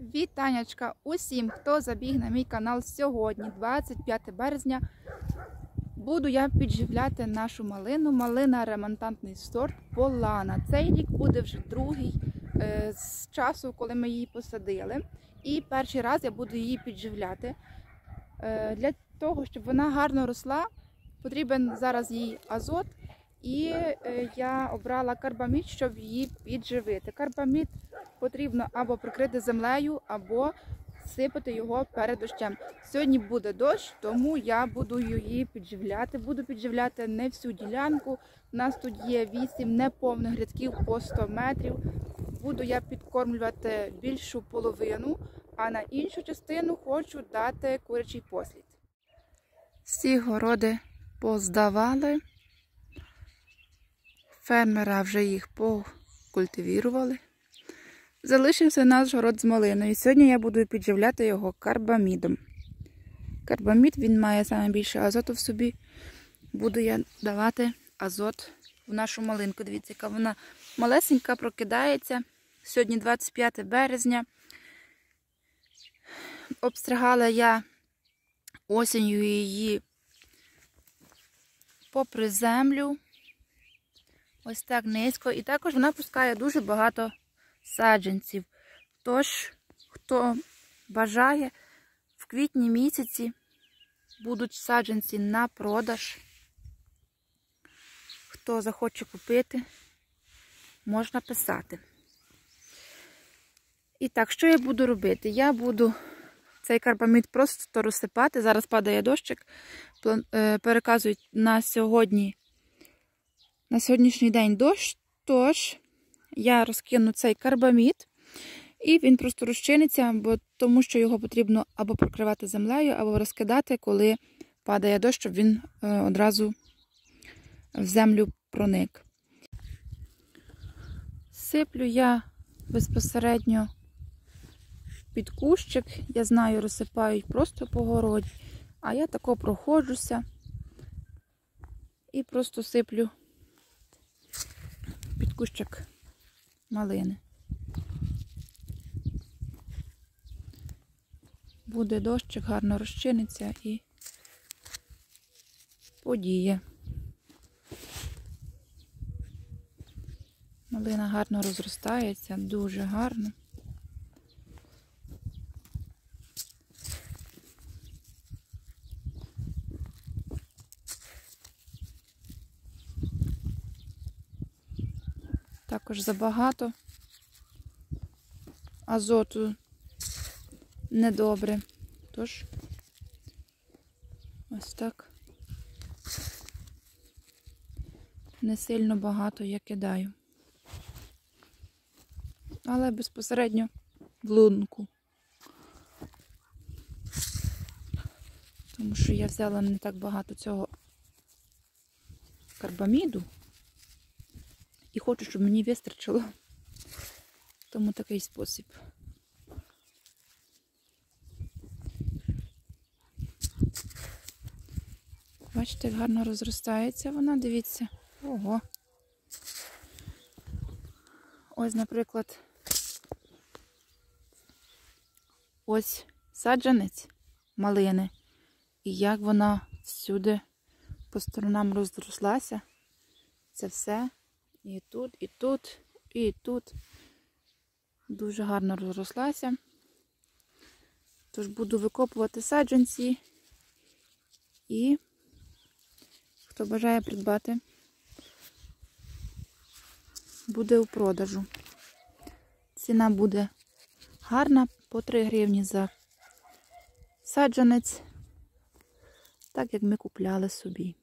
Вітанечка усім, хто забіг на мій канал сьогодні, 25 березня. Буду я підживляти нашу малину. Малина ремонтантний сорт Полана. Цей рік буде вже другий з часу, коли ми її посадили. І перший раз я буду її підживляти. Для того, щоб вона гарно росла, потрібен зараз їй азот. І я обрала карбамід, щоб її підживити. Карбамід потрібно або прикрити землею, або сипати його перед дощем. Сьогодні буде дощ, тому я буду її підживляти. Буду підживляти не всю ділянку. У нас тут є 8 неповних рядків по 100 метрів. Буду я підкормлювати більшу половину, а на іншу частину хочу дати курячий послід. Всі городи поздавали. Фермера вже їх покультивірували. Залишився наш город з малиною. Сьогодні я буду підживляти його карбамідом. Карбамід, він має найбільше азоту в собі. Буду я давати азот в нашу малинку. Дивіться, яка вона малесенька, прокидається. Сьогодні 25 березня. Обстригала я осінню її попри землю. Ось так низько. І також вона пускає дуже багато саджанців. Тож, хто бажає, в квітні місяці будуть саджанці на продаж. Хто захоче купити, можна писати. І так, що я буду робити? Я буду цей карбамід просто розсипати. Зараз падає дощик. Переказують на сьогоднішній день дощ, тож я розкину цей карбамід і він просто розчиниться, тому що його потрібно або прикривати землею, або розкидати, коли падає дощ, щоб він одразу в землю проник. Сиплю я безпосередньо під кущик, я знаю, розсипають просто по городі, а я тако проходжуся і просто сиплю під кущик малини. Буде дощик, гарно розчиниться і подіє. Малина гарно розростається, дуже гарно. Також забагато азоту недобре. Тож ось так не сильно багато я кидаю. Але безпосередньо в лунку. Тому що я взяла не так багато цього карбаміду. І хочу, щоб мені вистачило. Тому такий спосіб. Бачите, як гарно розростається вона, дивіться. Ого. Ось, наприклад, ось саджанець малини. І як вона всюди по сторонам розрослася. Це все. І тут, і тут, і тут. Дуже гарно розрослася. Тож буду викопувати саджанці. І хто бажає придбати, буде у продажу. Ціна буде гарна, по 3 гривні за саджанець. Так, як ми купляли собі.